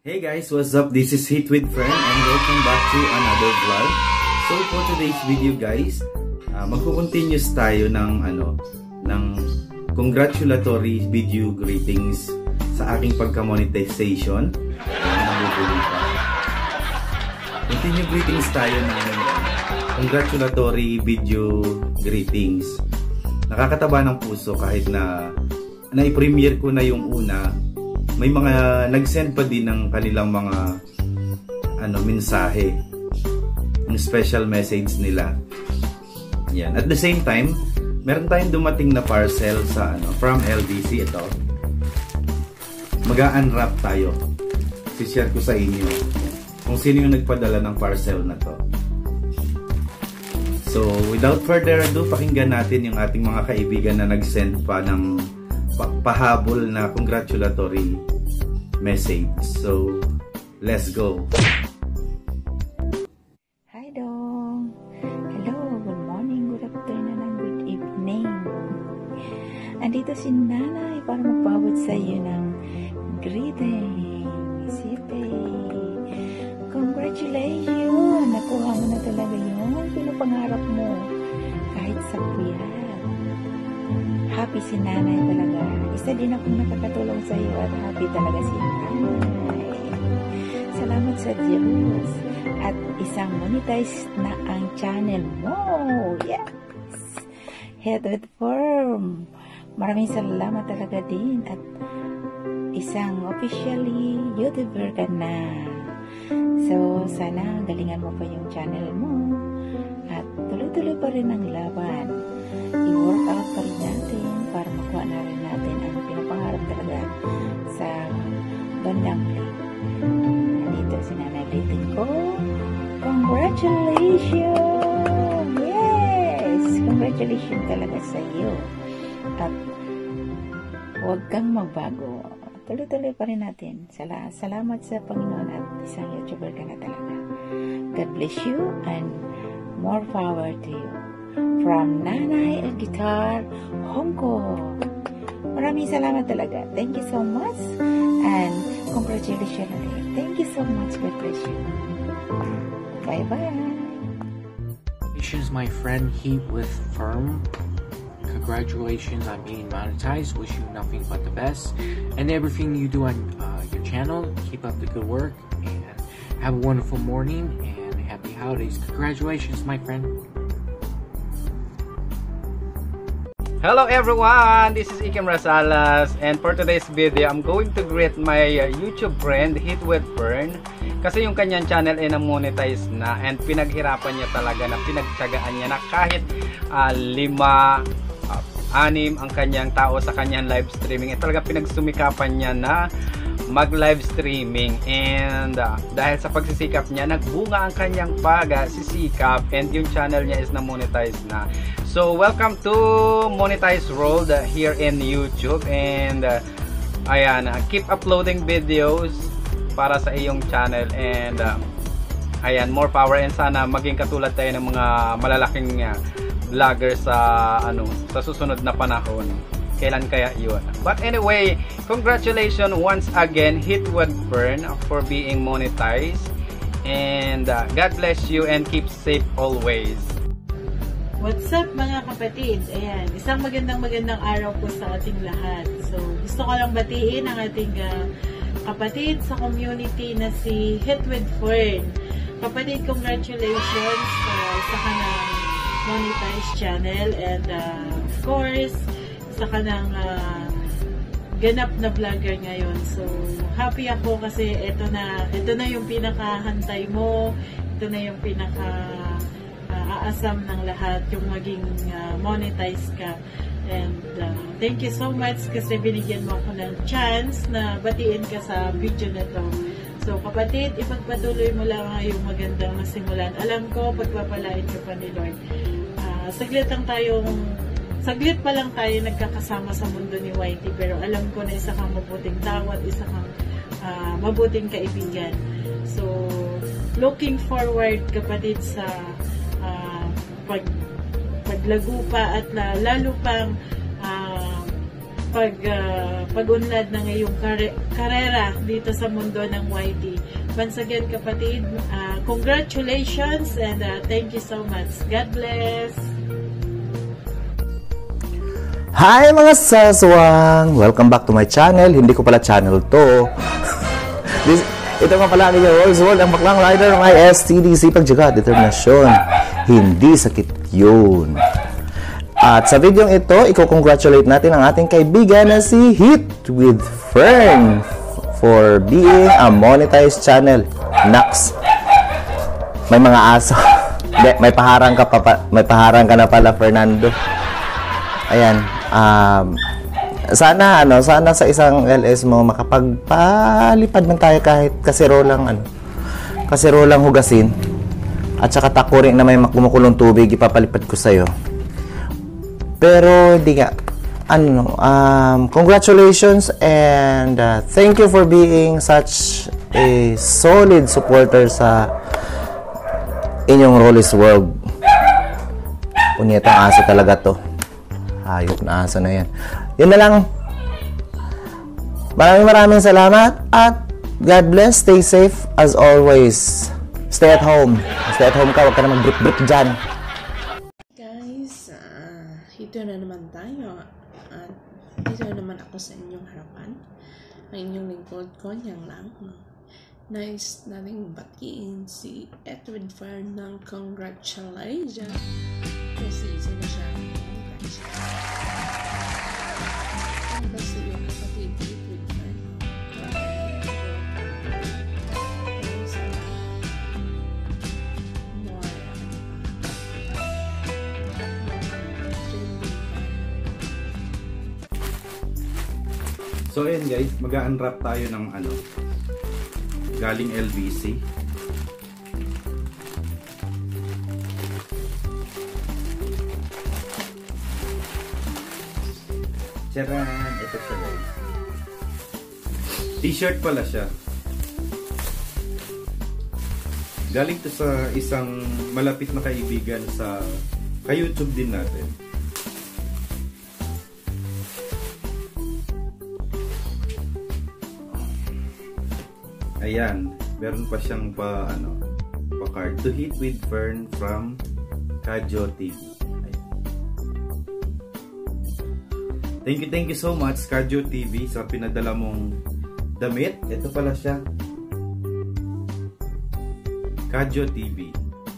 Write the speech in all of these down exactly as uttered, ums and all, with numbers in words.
Hey guys, what's up? This is Hit with Fern and welcome back to another vlog. So for today's video guys, uh, magko-continuous tayo ng ano, ng congratulatory video greetings sa aking pagka-monetization. Continue greetings tayo ng congratulatory video greetings. Nakakataba ng puso kahit na na-premiere ko na yung una. May mga nag-send pa din ng kanilang mga ano mensahe, ng special message nila. Yan. At the same time, meron tayong dumating na parcel sa ano from L D C ito. Mag-a-unwrap tayo. Si-share ko sa inyo kung sino yung nagpadala ng parcel na to. So, without further ado, pakinggan natin yung ating mga kaibigan na nag-send pa ng pahabol na congratulatory message. So, let's go. Hi dong. Hello, good morning, good afternoon, and good evening. Andito si Nanay para magpaabot sa iyo ng greeting. Sipe. Congratulations! Nakuha mo na talaga yun. Pinapangarap mo. Kahit sa kuya. Happy si Nanay talaga. Isa din akong nakakatulong sa iyo at happy talaga si Nanay. Salamat sa Diyos. At isang monetize na ang channel mo. Yes! Head with Firm. Maraming salamat talaga din. At isang officially YouTuber ka na. So, sana galingan mo pa yung channel mo. At tuloy-tuloy pa rin ang laban. I-work out pa rin natin para makuha na rin natin ang pinapangarap talaga sa bandang huli. Nandito si Nanay greeting ko. Congratulations! Yes! Congratulations talaga sa iyo. At huwag kang magbago. Tuloy-tuloy pa rin natin. Sal salamat sa Panginoon at isang YouTuber ka na talaga. God bless you and more power to you. From Nanay at Guitar, Hong Kong. Maraming salamat talaga. Thank you so much. And congratulations again. Thank you so much. God bless you. Bye-bye. Congratulations, my friend Heat with Firm. Congratulations on being monetized. Wish you nothing but the best. And everything you do on uh, your channel. Keep up the good work. And have a wonderful morning. And happy holidays. Congratulations, my friend. Hello everyone, this is Ikem Rasalas, and for today's video, I'm going to greet my uh, YouTube friend, Hit with Fern, kasi yung kanyang channel ay na-monetize na and pinaghirapan niya talaga na pinagtyagaan niya na kahit uh, lima, uh, anim ang kanyang tao sa kanyang live streaming, at talaga pinagsumikapan niya na mag live streaming, and uh, dahil sa pagsisikap niya, nagbunga ang kanyang pagsisikap and yung channel niya is na-monetize na. So, welcome to Monetize World uh, here in YouTube, and uh, ayan, uh, keep uploading videos para sa iyong channel, and uh, ayan, more power, and sana maging katulad tayo ng mga malalaking uh, vlogger sa ano sa susunod na panahon. Kailan kaya yun? But anyway, congratulations once again, Hit with Fern, for being monetized, and uh, God bless you and keep safe always. What's up mga kapatid? Ayan, isang magandang magandang araw po sa ating lahat. So, gusto ko lang batiin ang ating uh, kapatid sa community na si Hit with Fern. Kapatid, congratulations uh, sa kanang monetized channel, and uh, of course, sa kanang uh, ganap na vlogger ngayon. So, happy ako kasi ito na, ito na yung pinakahantay mo, ito na yung pinaka aasam ng lahat, yung maging uh, monetize ka. And uh, thank you so much kasi binigyan mo ako ng chance na batiin ka sa video na to. So kapatid, ipagpatuloy mo lang yung magandang nasimulan. Alam ko, pagpapalain ka pa ni Lord. Uh, saglit lang tayong saglit pa lang tayo nagkakasama sa mundo ni Whitey, pero alam ko na isa kang mabuting tao at isa kang uh, mabuting kaibigan. So looking forward kapatid sa pag paglago pa at lalo pang uh, pag, uh, pag-unlad ng iyong kare karera dito sa mundo ng Y T. Once again, kapatid, uh, congratulations and uh, thank you so much. God bless! Hi mga saswang! Welcome back to my channel. Hindi ko pala channel to. This, ito nga pala ang inyong Rolls World, ang baklang rider, may S T D, sipag, tiyaga, determinasyon. Hindi sakit yun. At sa video ito, i-congratulate natin ang ating kaibigan na si Hit with Fern for being a monetized channel. Naks! May mga aso. Hindi, may paharang ka pa, may paharang ka na pala, Fernando. Ayan. Um, sana ano, sana sa isang L S mo makapagpalipad man tayo kahit kaserolang ano, kaserolang hugasin at saka takuring na may kumukulong tubig ipapalipad ko sa iyo. Pero hindi nga ano, um, congratulations and uh, thank you for being such a solid supporter sa inyong Rolls World. Punyetang aso talaga to. Hayop na aso na yan. Yun na lang. Maraming maraming salamat at God bless. Stay safe as always. Stay at home. Stay at home ka. Huwag ka na mag-brick-brick dyan. Guys, uh, ito na naman tayo. At dito na naman ako sa inyong harapan. Ang inyong lingkod ko, yan lang. Nice nating batiin si Edwin Fern ng congratulations. Kasi isa na siya. Ang kasi yung kapatid Edwin Fern. So ayan guys, mag-unwrap tayo ng ano, galing L B C. Charan! Ito siya guys. T-shirt pala siya. Galing to sa isang malapit na kaibigan sa ka-YouTube din natin. Ayan, meron pa siyang pa ano, pa card. To Hit with Fern from Kadjo T V. Thank you, thank you so much Kadjo T V sa pinadala mong damit. Ito pala siya. Kadjo T V.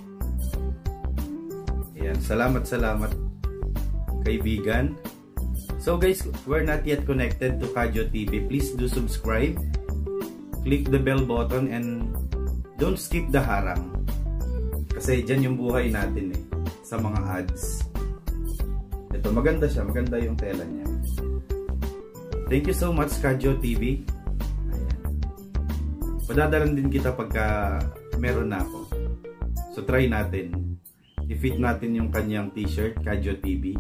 Ayan, salamat, salamat kaibigan. So guys, we're not yet connected to Kadjo T V. Please do subscribe. Click the bell button and don't skip the harang. Kasi dyan yung buhay natin eh, sa mga ads. Ito, maganda siya. Maganda yung tela niya. Thank you so much Kadjo T V. Ayan. Padadalan din kita pagka meron na ako. So try natin. I-fit natin yung kanyang t-shirt, Kadjo T V.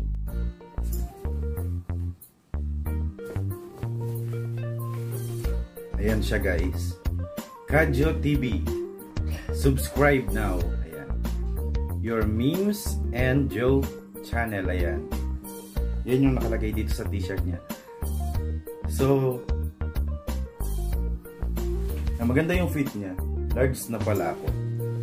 Ayan siya guys. Kadjo T V. Subscribe now. Ayan. Your memes and joke channel. Ayan. Yan yung nakalagay dito sa t-shirt niya. So, na maganda yung fit niya. Large na pala ako.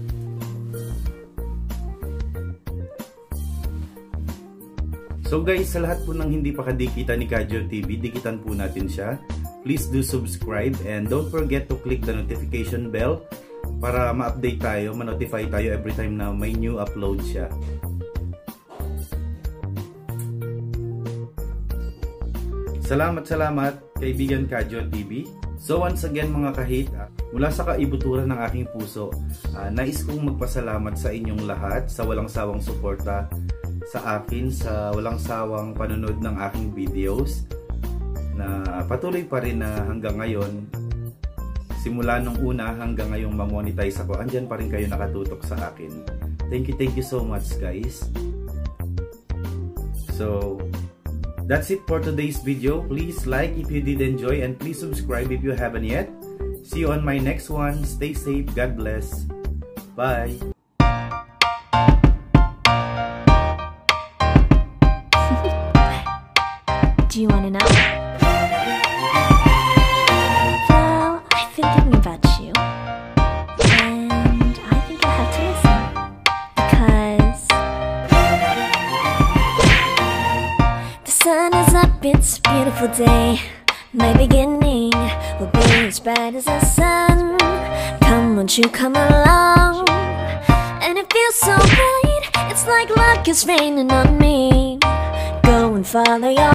So guys, sa lahat po ng hindi pa kadikita ni Kadjo T V, dikitan po natin siya. Please do subscribe and don't forget to click the notification bell para ma-update tayo, ma-notify tayo every time na may new upload siya. Salamat, salamat kaibigan Kadjo T V. So once again mga kahit, mula sa kaibuturan ng aking puso, uh, nais kong magpasalamat sa inyong lahat sa walang sawang suporta sa akin, sa walang sawang panonood ng aking videos na patuloy pa rin na hanggang ngayon, simula nung una hanggang ngayong ma-monetize ako, andyan pa rin kayo nakatutok sa akin. Thank you, thank you so much guys. So, that's it for today's video. Please like if you did enjoy and please subscribe if you haven't yet. See you on my next one. Stay safe. God bless. Bye. Do you want to know? it's a beautiful day. My beginning will be as bright as the sun. Come, won't you come along? And it feels so right. It's like luck is raining on me. Go and follow your